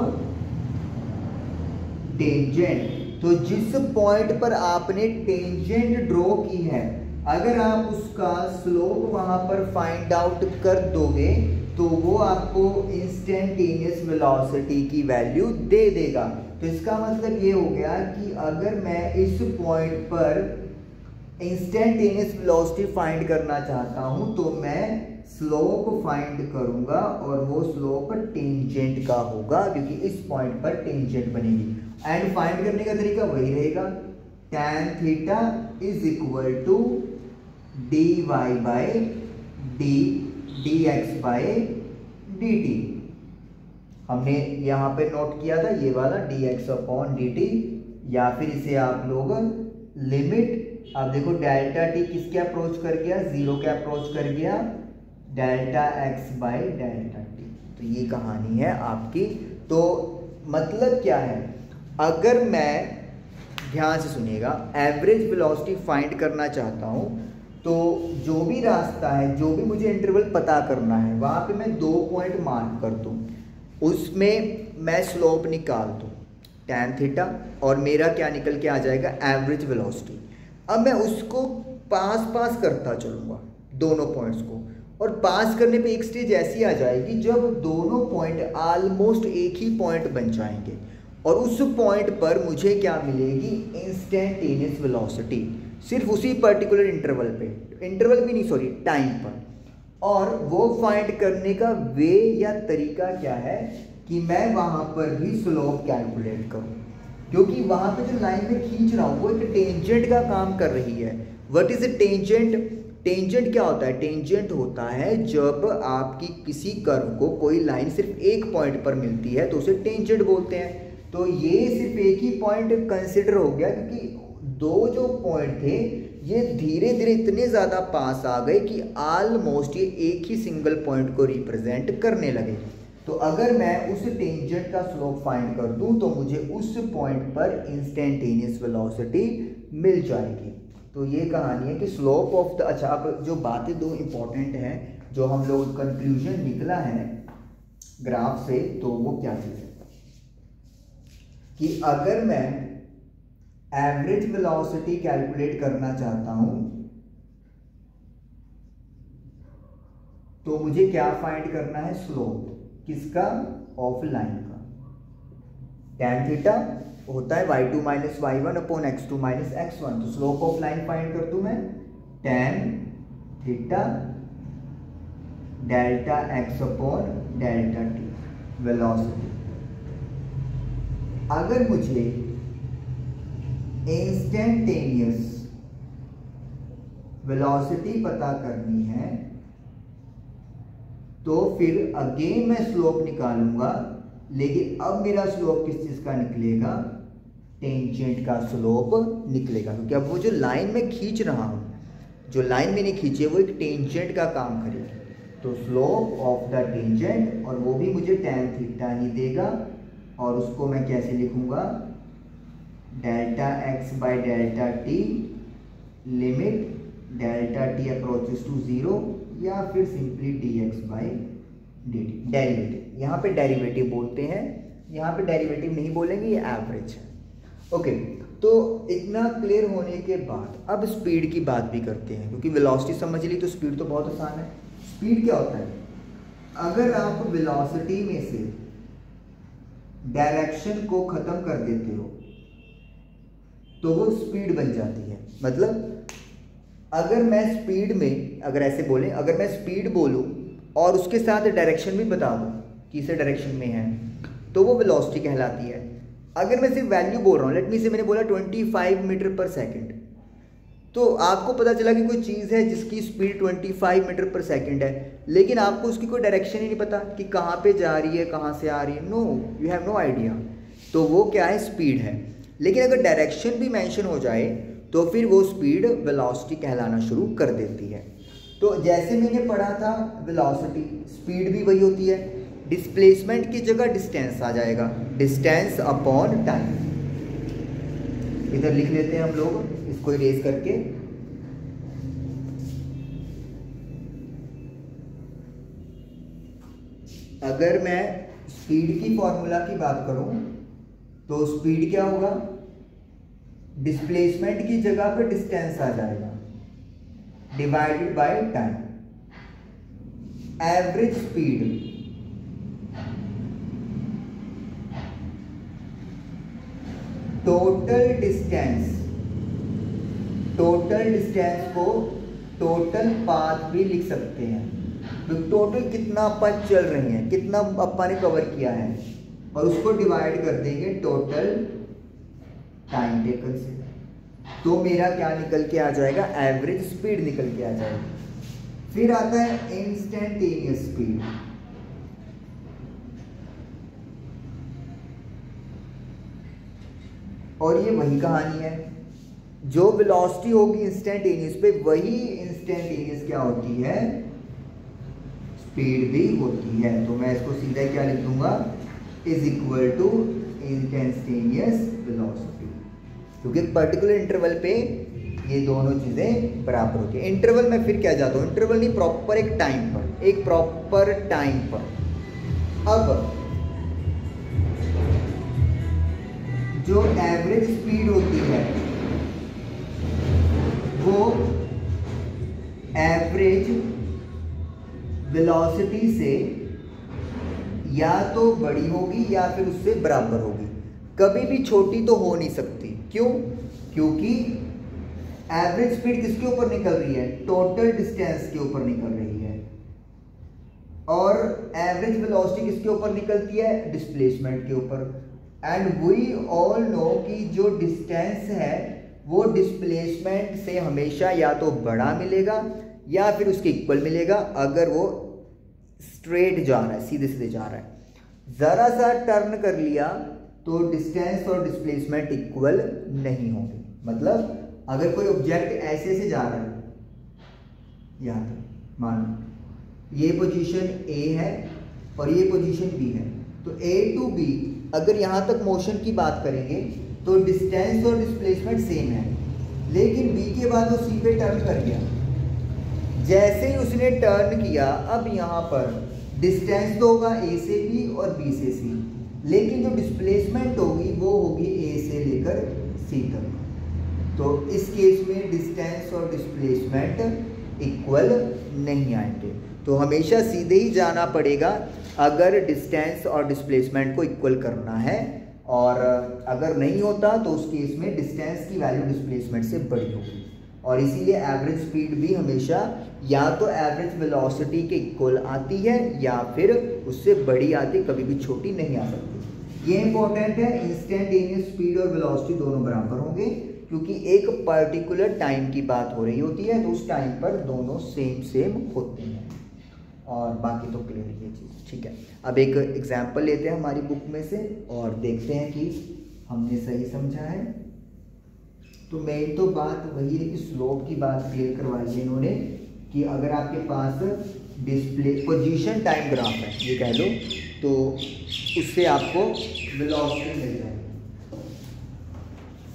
tangent. तो जिस पॉइंट पर आपने टेंजेंट ड्रॉ की है, अगर आप उसका स्लोप वहां पर फाइंड आउट कर दोगे तो वो आपको इंस्टेंटेनियस वेलोसिटी की वैल्यू दे देगा। तो इसका मतलब ये हो गया कि अगर मैं इस पॉइंट पर इंस्टेंटेनियस वेलोसिटी फाइंड करना चाहता हूं तो मैं स्लोप फाइंड करूंगा और वो स्लोप टेंजेंट का होगा क्योंकि इस पॉइंट पर टेंजेंट बनेगी। एंड फाइंड करने का तरीका वही रहेगा, tan theta is equal to d y by d d x by d t. हमने यहां पे नोट किया था ये वाला d x upon d t, या फिर इसे आप लोग लिमिट, अब देखो डेल्टा टी किसके अप्रोच कर गया? जीरो के अप्रोच कर गया, delta x by delta t. तो ये कहानी है आपकी। तो मतलब क्या है? अगर मैं, ध्यान से सुनिएगा, एवरेज वेलोसिटी फाइंड करना चाहता हूं तो जो भी रास्ता है, जो भी मुझे इंटरवल पता करना है, वहां पे मैं दो पॉइंट मार्क कर दूं, उसमें मैं स्लोप निकाल दूं tan थीटा और मेरा क्या निकल के आ जाएगा? Average velocity. अब मैं उसको पास पास करता चलूंगा दोनों पॉइंट्स को, और पास करने पे एक स्टेज ऐसी आ जाएगी जब दोनों पॉइंट ऑलमोस्ट एक ही पॉइंट बन जाएंगे और उस पॉइंट पर मुझे क्या मिलेगी? इंस्टेंटेनियस वेलोसिटी, सिर्फ उसी पर्टिकुलर इंटरवल पे, इंटरवल भी नहीं सॉरी टाइम पर। और वो फाइंड करने का वे या तरीका क्या है कि मैं वहां पर भी स्लोप कैलकुलेट करूं, क्योंकि वहां पे जो लाइन में खींच रहा हूं वो एक टेंजेंट का काम कर रही है। What is a tangent? Tangent क्या होता है? टेंजेंट होता है जब आपकी किसी कर्व को कोई लाइन सिर्फ एक पॉइंट पर मिलती है तो उसे टेंजेंट बोलते हैं। तो ये सिर्फ एक ही पॉइंट कंसिडर हो गया क्योंकि दो जो पॉइंट थे ये धीरे धीरे इतने ज़्यादा पास आ गए कि ऑलमोस्ट ये एक ही सिंगल पॉइंट को रिप्रेजेंट करने लगे। तो अगर मैं उस टेंजेंट का स्लोप फाइंड कर दूं तो मुझे उस पॉइंट पर इंस्टेंटेनियस वेलोसिटी मिल जाएगी। तो ये कहानी है कि स्लोप ऑफ द, अच्छा अब जो बातें दो इंपॉर्टेंट हैं जो हम लोग कंक्लूजन निकला है ग्राफ से, तो वो क्या चीज़ है कि अगर मैं एवरेज वेलोसिटी कैलकुलेट करना चाहता हूं तो मुझे क्या फाइंड करना है? स्लोप किसका? ऑफ लाइन का। tan थीटा होता है y two minus y one upon x two minus x one. तो स्लोप ऑफ लाइन फाइंड कर दूं मैं, tan theta delta x upon delta t velocity. अगर मुझे इंस्टेंटेनियस वेलोसिटी पता करनी है तो फिर अगेन मैं स्लोप निकालूंगा, लेकिन अब मेरा स्लोप किस चीज का निकलेगा? टेंजेंट का स्लोप निकलेगा, क्योंकि अब वो जो लाइन में खींच रहा हूं, जो लाइन मैंने खींची है वो एक टेंजेंट का काम करेगी। तो स्लोप ऑफ द टेंजेंट, और वो भी मुझे tan थीटा ही देगा, और उसको मैं कैसे लिखूंगा? Delta x by delta t limit delta t approaches to zero, या फिर simply d x by d t, derivative. यहाँ पे डेरिवेटिव बोलते हैं, यहाँ पे डेरिवेटिव नहीं बोलेंगे, ये एवरेज है। ओके, तो इतना क्लियर होने के बाद अब स्पीड की बात भी करते हैं, क्योंकि वेलोसिटी समझ ली तो स्पीड तो बहुत आसान है। स्पीड क्या होता है? अगर आप वेलोसिटी में से डायरेक्शन को खत्म कर देते हो तो वो स्पीड बन जाती है। मतलब अगर मैं स्पीड में, अगर ऐसे बोलें, अगर मैं स्पीड बोलूं और उसके साथ डायरेक्शन भी बता दूं कि इस डायरेक्शन में है, तो वो वेलोसिटी कहलाती है। अगर मैं सिर्फ वैल्यू बोल रहा हूँ, लेट मी से मैंने बोला पच्चीस मीटर पर सेकंड, तो आपको पता चला कि कोई चीज़ है जिसकी स्पीड पच्चीस मीटर पर सेकंड है, लेकिन आपको उसकी कोई डायरेक्शन ही नहीं पता कि कहाँ पे जा रही है, कहाँ से आ रही है। No, you have no idea. तो वो क्या है? स्पीड है। लेकिन अगर डायरेक्शन भी मेंशन हो जाए तो फिर वो स्पीड वेलोसिटी कहलाना शुरू कर देती है। तो जैसे मैंने पढ़ा था वेलोसिटी, स्पीड भी वही होती है। डिस्प्लेसमेंट की जगह डिस्टेंस आ जाएगा, डिस्टेंस अपॉन टाइम। इधर लिख लेते हैं हम लोग इसको इरेज करके। अगर मैं स्पीड की फॉर्मूला की बात करूं तो स्पीड क्या होगा? डिस्प्लेसमेंट की जगह पे डिस्टेंस आ जाएगा divided by time. Average speed total distance, total distance को टोटल पाथ भी लिख सकते हैं। तो टोटल कितना अपन चल रहे हैं, कितना अपन ने कवर किया है, और उसको डिवाइड कर देंगे टोटल टाइम टेकन से, तो मेरा क्या निकल के आ जाएगा? एवरेज स्पीड निकल के आ जाएगा। फिर आता है इंस्टेंटेनियस स्पीड। और ये वही कहानी है, जो वेलोसिटी होगी इंस्टेंटेनियस पे, वही इंस्टेंटेनियस क्या होती है? स्पीड भी होती है। तो मैं इसको सीधा क्या लिख दूंगा? Is equal to instantaneous velocity, क्योंकि पर्टिकुलर इंटरवल पे ये दोनों चीजें बराबर होती है। इंटरवल में फिर क्या जाता हूँ, इंटरवल नहीं, प्रॉपर एक टाइम पर, एक प्रॉपर टाइम पर। अब जो एवरेज स्पीड होती है वो एवरेज वेलोसिटी से या तो बड़ी होगी या फिर उससे बराबर होगी, कभी भी छोटी तो हो नहीं सकती। क्यों? क्योंकि एवरेज स्पीड किसके ऊपर निकल रही है? टोटल डिस्टेंस के ऊपर निकल रही है। और एवरेज वेलोसिटी किसके ऊपर निकलती है? डिस्प्लेसमेंट के ऊपर। एंड वी ऑल नो कि जो डिस्टेंस है वो डिस्प्लेसमेंट से हमेशा या तो बड़ा मिलेगा या फिर उसके इक्वल मिलेगा, अगर वो स्ट्रेट जा रहा है, सीधे सीधे जा रहा है। जरा सा टर्न कर लिया तो डिस्टेंस और डिस्प्लेसमेंट इक्वल नहीं होंगे। मतलब अगर कोई ऑब्जेक्ट ऐसे से जा रहा है, यहाँ तक मान लो ये पोजीशन ए है और ये पोजीशन बी है, तो ए टू बी अगर यहाँ तक मोशन की बात करेंगे तो डिस्टेंस और डिस्प्लेसमेंट सेम है, लेकिन बी के बाद वो सी पे टर्न कर गया। जैसे ही उसने टर्न किया, अब यहाँ पर डिस्टेंस तो होगा ए से बी और बी से सी, लेकिन जो डिस्प्लेसमेंट होगी वो होगी ए से लेकर सी तक। तो इस केस में डिस्टेंस और डिस्प्लेसमेंट इक्वल नहीं आएंगे, तो हमेशा सीधे ही जाना पड़ेगा अगर डिस्टेंस और डिस्प्लेसमेंट को इक्वल करना है। और अगर नहीं होता तो उस केस में डिस्टेंस की वैल्यू डिस्प्लेसमेंट से बड़ी होगी, और इसीलिए एवरेज स्पीड भी हमेशा या तो एवरेज वेलोसिटी के इक्वल आती है या फिर उससे बड़ी आती, कभी भी छोटी नहीं आ सकती। ये इंपॉर्टेंट है। इंस्टेंटेनियस स्पीड और वेलोसिटी दोनों बराबर होंगे, क्योंकि एक पर्टिकुलर टाइम की बात हो रही होती है, तो उस टाइम पर दोनों सेम सेम होते हैं। और बाकी तो क्लियर है ये चीज़, ठीक है। अब एक एग्जाम्पल लेते हैं हमारी बुक में से और देखते हैं कि हमने सही समझा है। तो मेन तो बात वही है कि स्लोप की बात क्लियर करवाई है इन्होंने, कि अगर आपके पास डिस्प्ले पोजीशन टाइम ग्राफ है ये कह लो, तो उससे आपको वेलोसिटी मिल जाएगी।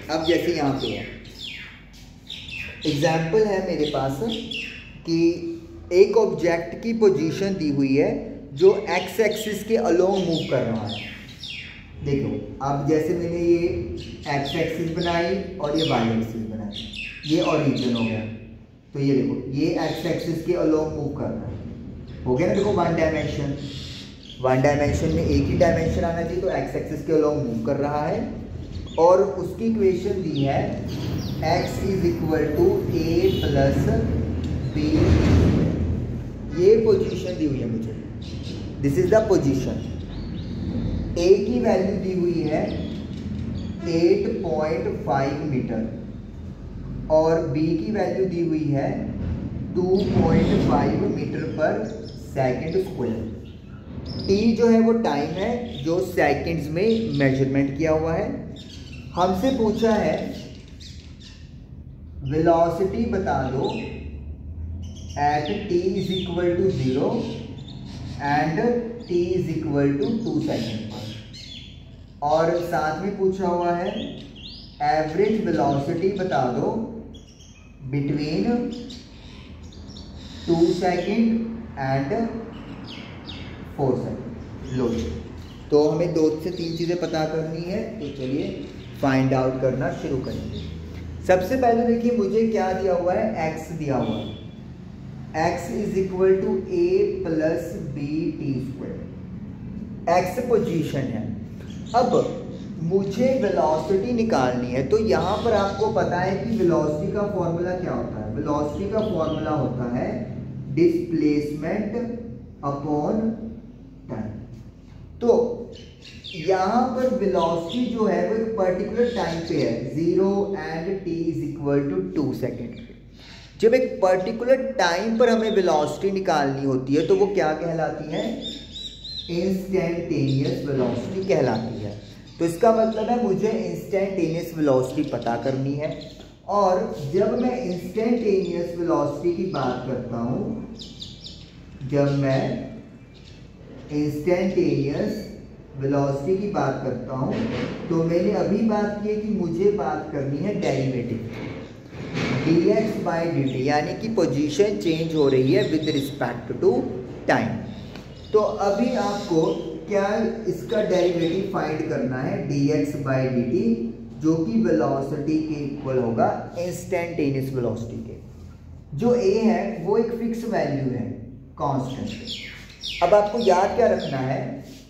अब जैसे यहाँ पे है एग्जाम्पल है मेरे पास कि एक ऑब्जेक्ट की पोजीशन दी हुई है जो एक्स एक्सिस के अलोंग मूव कर रहा है। देखो अब जैसे मैंने ये एक्स एक्सिस बनाई और ये वाई एक्सिस बनाई, ये ओरिजिन हो गया। तो ये देखो ये एक्स एक्सिस के अलोंग मूव कर रहा है, हो गया ना। देखो वन डायमेंशन, वन डायमेंशन में एक ही डायमेंशन आना चाहिए, तो एक्स एक्सिस के अलोंग मूव कर रहा है। और उसकी इक्वेशन दी है x is equal to a plus b. ये पोजीशन दी हुई है मुझे, this is the position. a की वैल्यू दी हुई है एट पॉइंट फाइव मीटर और b की वैल्यू दी हुई है two point five metre per second square. t जो है वो टाइम है जो सेकंड्स में मेजरमेंट किया हुआ है। हमसे पूछा है वेलोसिटी बता दो at t is equal to zero and t is equal to two second पर, और साथ में पूछा हुआ है एवरेज वेलोसिटी बता दो between two second and four second. लो तो हमें दो से तीन चीज़ें पता करनी है, तो चलिए फाइंड आउट करना शुरू करेंगे। सबसे पहले देखिए मुझे क्या दिया हुआ है, x दिया हुआ है। x is equal to a plus b t square. x position है। अब मुझे वेलोसिटी निकालनी है, तो यहाँ पर आपको पता है कि वेलोसिटी का फॉर्मूला क्या होता है। वेलोसिटी का फॉर्मूला होता है डिस्प्लेसमेंट अपॉन टाइम। तो यहाँ पर वेलोसिटी जो है वो एक पर्टिकुलर टाइम पे है, zero and t is equal to two second. जब एक पर्टिकुलर टाइम पर हमें वेलोसिटी निकालनी होती है तो वो क्या कहलाती है, इंस्टेंटेनियस वेलोसिटी कहलाती है। तो इसका मतलब है मुझे इंस्टेंटेनियस वेलोसिटी पता करनी है। और जब मैं इंस्टेंटेनियस वेलोसिटी की बात करता हूँ, जब मैं इंस्टेंटेनियस वेलोसिटी की बात करता हूँ तो मैंने अभी बात की है कि मुझे बात करनी है derivative d x by d t, यानी कि पोजीशन चेंज हो रही है विद रिस्पेक्ट टू टाइम। तो अभी आपको क्या इसका डेरिवेटिव फाइंड करना है d x by d t, जो कि वेलोसिटी के इक्वल होगा इंस्टेंटेनियस वेलोसिटी के। जो ए है वो एक फिक्स वैल्यू है, कांस्टेंट। अब आपको याद क्या रखना है,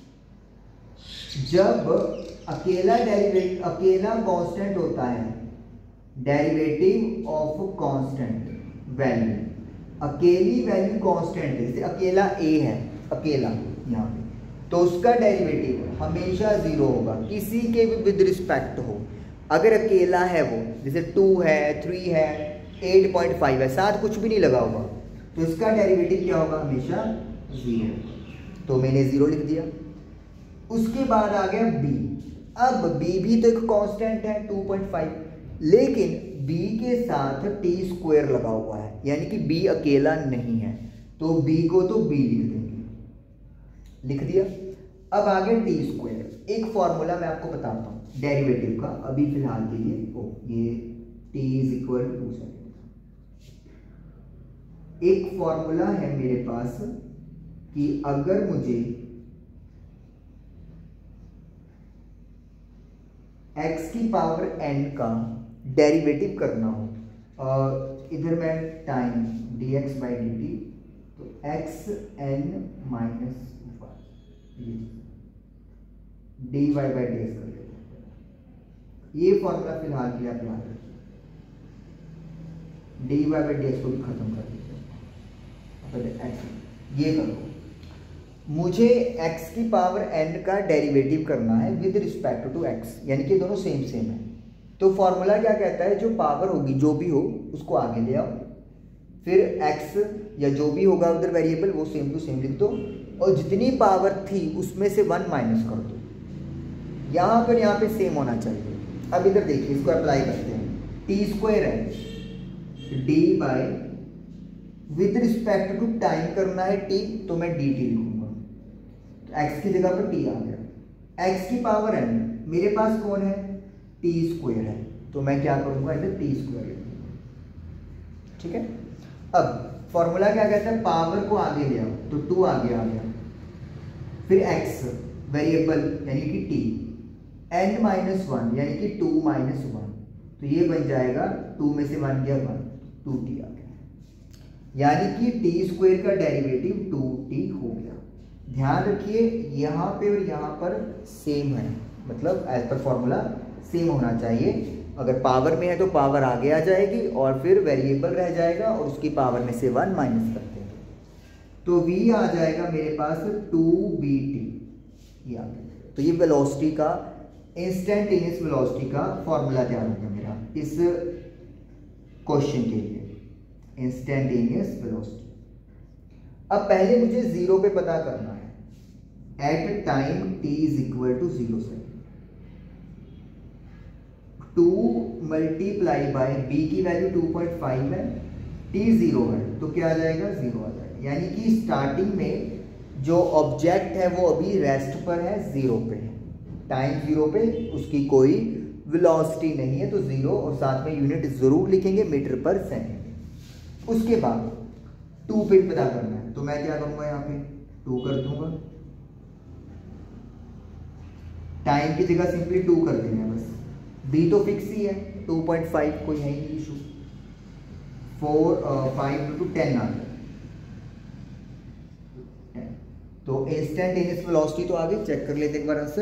जब अकेला डेरिवेटिव अकेला कांस्टेंट होता है, डेरिवेटिव ऑफ कांस्टेंट वैल्यू, अकेली वैल्यू कांस्टेंट है, जैसे अकेला ए है, अकेला यहाँ पे, तो उसका डेरिवेटिव हमेशा जीरो होगा, किसी के भी विद रिस्पेक्ट हो। अगर अकेला है वो, जैसे टू है, थ्री है, एट पॉइंट फाइव है, साथ कुछ भी नहीं लगा हुआ, तो इसका डेरिवेटिव क्या होगा, हमेशा जीरो। तो मैंने जीरो लिख दिया। उसके बाद आ गया b। अब b भी तो एक कांस्टेंट है टू पॉइंट फाइव, लेकिन b के साथ t स्क्वायर लगा हुआ है, यानी कि b अकेला नहीं है, तो b को तो b लिख देंगे, लिख दिया। अब आ गया t स्क्वायर। एक फॉर्मूला मैं आपको बताता हूँ डेरिवेटिव का, अभी फिलहाल के लिए। ओ ये t is equal to two second. एक फॉर्मूला है मेरे पास कि अगर मुझे x की पावर n का डेरिवेटिव करना हो, और इधर मैं time d x by d t, तो x n minus d y by d x कर देते हैं। ये फॉर्मूला फिलहाल के लिए आप याद रखिए, d y by d x को भी खत्म कर देते हैं। ये करो, मुझे x की पावर n का डेरिवेटिव करना है विद रिस्पेक्ट टू x, यानी कि दोनों सेम सेम है। तो फॉर्मूला क्या कहता है, जो पावर होगी जो भी हो उसको आगे ले आओ, फिर x या जो भी होगा उधर वेरिएबल वो सेम टू सेम लिख दो, और जितनी पावर थी उसमें से वन माइनस कर दो। यहाँ पर यहाँ पे सेम होना चाहिए। अब इधर देखिए, इसको अप्लाई करते हैं। टी स्क्वायर है, d by with respect to time करना है टी, तो मैं डी टी लिखूंगा, x की जगह पर t आ गया। x की पावर n, मेरे पास कौन है, टी स्क्वायर है, तो मैं क्या करूँगा, इधर टी स्क्वायर लिख दूँगा। ठीक है, अब फॉर्मूला क्या कहता है, पावर को आगे ले आओ, तो टू आगे आ गया, फिर एक्स वेरिएबल यानी कि टी, एन माइनस वन यानी कि टू माइनस वन, तो ये बन जाएगा टू में से वन गया वन, टू टी आ गया, यानी कि टी स्क्वायर का डेरिवेटिव टू टी हो गया। ध्यान रखिए यहाँ पे और यहाँ पर सेम है, मतलब एज पर फॉर्मूला सेम होना चाहिए। अगर पावर में है तो पावर आगे आ जाएगी और फिर वेरिएबल रह जाएगा और उसकी पावर में से वन माइनस कर देंगे, तो v आ जाएगा मेरे पास टू बी टी, ये आ गया। तो ये वेलोसिटी का, इंस्टेंटेनियस वेलोसिटी का फॉर्मूला तैयार हो गया मेरा इस क्वेश्चन के लिए, इंस्टेंटेनियस वेलोसिटी। अब पहले मुझे जीरो पे पता करना है, at time t is equal to zero second, two multiply by b की वैल्यू टू पॉइंट फाइव है, t जीरो है, तो क्या आ जाएगा, जीरो आ जाएगा। यानी कि स्टार्टिंग में जो ऑब्जेक्ट है वो अभी रेस्ट पर है, जीरो पे है, टाइम जीरो पे, उसकी कोई वेलोसिटी नहीं है, तो जीरो और साथ में यूनिट जरूर लिखेंगे मीटर पर सेकेंड। उसके बाद टू पे पता करना है, तो मैं क्या करूंगा, यहाँ पे टू कर दूंगा, टाइम की जगह सिंपली टू कर देना है बस, b तो फिक्स ही है टू पॉइंट फाइव, कोई है नहीं issue, four five two ten आ गया, तो इंस्टेंटेनियस वेलोसिटी तो आगे चेक कर लेते एक बार answer,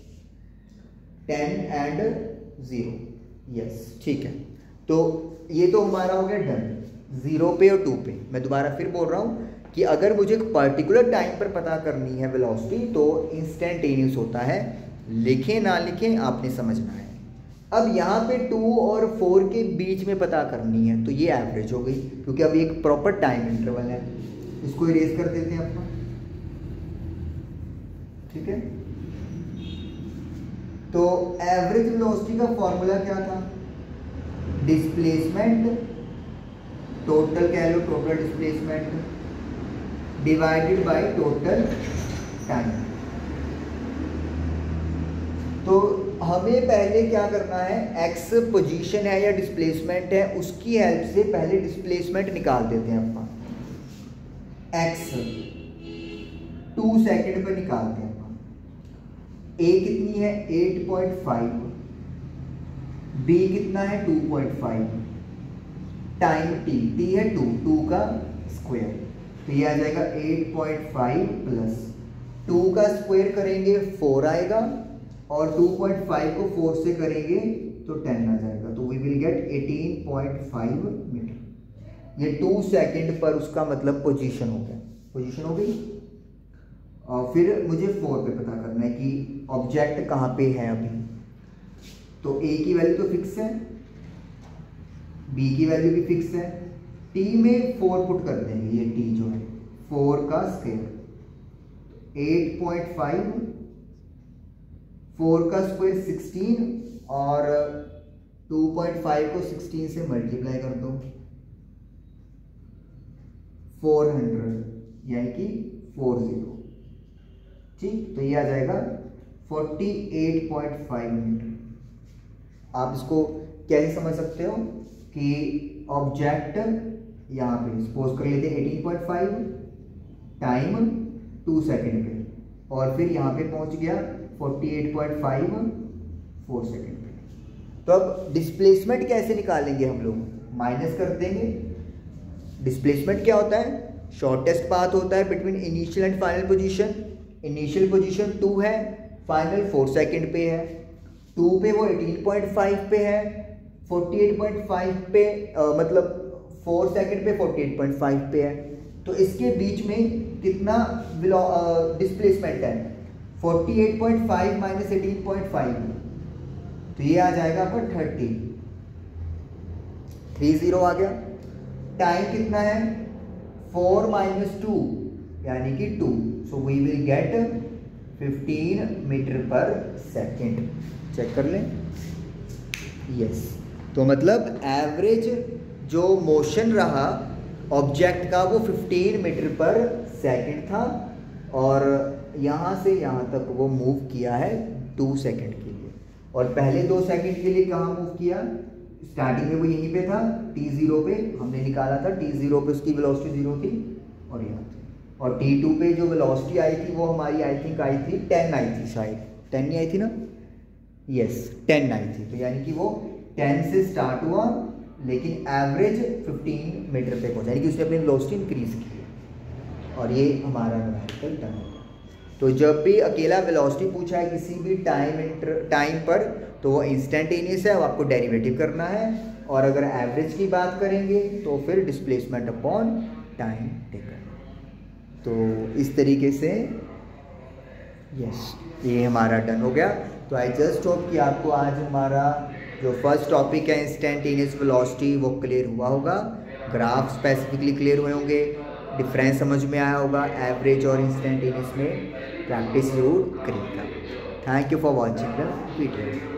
ten and zero, yes ठीक है। तो ये तो हमारा हो गया डन, जीरो पे और टू पे। मैं दोबारा फिर बोल रहा हूँ कि अगर मुझे एक पर्टिकुलर टाइम पर पता करनी है वेलोसिटी तो इंस्टेंटेनियस होता है, लिखें ना लिखें आपने समझना है। अब यहाँ पे टू और फोर के बीच में पता करनी है, तो ये एवरेज हो गई, क्योंकि अभी एक प्रॉपर टाइम इंटरवल है। इसको इरेज कर देते हैं अपना, ठीक है। तो एवरेज वेलोसिटी का फॉर्मूला क्या था, डिस्प्लेसमेंट, टोटल कह लो, total displacement divided by total time. तो हमें पहले क्या करना है, एक्स पोजीशन है या डिस्प्लेसमेंट है, उसकी हेल्प से पहले डिस्प्लेसमेंट निकाल देते हैं अपन। एक्स टू सेकेंड पर निकालते हैं अपन, ए कितनी है एट पॉइंट फाइव, बी कितना है two point five, time t, t है टू, टू का स्क्वायर, तो ये आ जाएगा eight point five plus two का स्क्वायर करेंगे फोर आएगा, और टू पॉइंट फाइव को फोर से करेंगे तो टेन आ जाएगा, तो we will get eighteen point five metre. ये टू सेकंड पर उसका मतलब पोजीशन हो गया, पोजीशन हो गई। और फिर मुझे फोर पे पता करना है कि ऑब्जेक्ट कहाँ पे है अभी, तो ए की वैल्यू तो फिक्स है, बी की वैल्यू भी फिक्स है, टी में फोर पुट कर देंगे, ये टी जो है फोर का square, eight point five, four का स्क्वायर सिक्सटीन, और टू पॉइंट फाइव को सिक्सटीन से मल्टीप्लाई कर दो, फोर हंड्रेड यानी कि फोर जीरो, ठीक। तो ये आ जाएगा forty eight point five metre. आप इसको कैसे समझ सकते हो कि ऑब्जेक्ट यहाँ पे सपोज कर लेते हैं eighteen point five, time two second पे, और फिर यहाँ पे पहुँच गया forty eight point five four second पे। तो अब डिस्प्लेसमेंट कैसे निकालेंगे हम लोग, माइनस कर देंगे। डिस्प्लेसमेंट क्या होता है, शॉर्टेस्ट पाथ होता है between initial and final position. Initial position two है, फाइनल फोर सेकेंड पे है, टू पे वो एटीन पॉइंट फाइव पे है, फोर्टी एट पॉइंट फाइव पे आ, मतलब फोर सेकेंड पे फोर्टी एट पॉइंट फाइव पे है, तो इसके बीच में कितना डिस्प्लेसमेंट है, forty eight point five minus eighteen point five, तो ये आ जाएगा आपका थर्टी, थ्री जीरो आ गया। टाइम कितना है, फोर माइनस टू यानी कि two, so we will get fifteen metre per second. Check कर लें, यस। तो मतलब एवरेज जो मोशन रहा ऑब्जेक्ट का वो फिफ्टीन मीटर पर सेकेंड था, और यहाँ से यहाँ तक वो मूव किया है टू सेकेंड के लिए। और पहले दो सेकंड के लिए कहाँ मूव किया, स्टार्टिंग में वो यहीं पे था टी जीरो पे, हमने निकाला था टी जीरो पे उसकी वेलोसिटी जीरो थी और यहाँ थी, और टी टू पे जो वेलोसिटी आई थी वो हमारी आई थिंक आई थी टेन आई थी, शायद टेन ही आई थी ना, यस टेन आई थी। तो यानी कि वो टेन से स्टार्ट हुआ लेकिन एवरेज फिफ्टीन मीटर पे पहुंचा, यानी कि उसने अपनी वेलोसिटी इंक्रीज की, और ये हमारा न्यूमेरिकल टर्म है। तो जब भी अकेला वेलोसिटी पूछा है किसी भी टाइम इंटर टाइम पर तो वो इंस्टेंटेनियस है, वो आपको डेरिवेटिव करना है, और अगर एवरेज की बात करेंगे तो फिर डिस्प्लेसमेंट अपॉन टाइम टेकन। तो इस तरीके से यस ये हमारा डन हो गया। तो आई जस्ट होप कि आपको आज हमारा जो फर्स्ट टॉपिक है इंस्टेंटेनियस वेलोसिटी वो क्लियर हुआ होगा, ग्राफ स्पेसिफिकली क्लियर हुए होंगे, डिफरेंस समझ में आया होगा एवरेज और इंस्टेंटेनियस में, प्रैक्टिस जरूर करिएगा। Thank you for watching the video.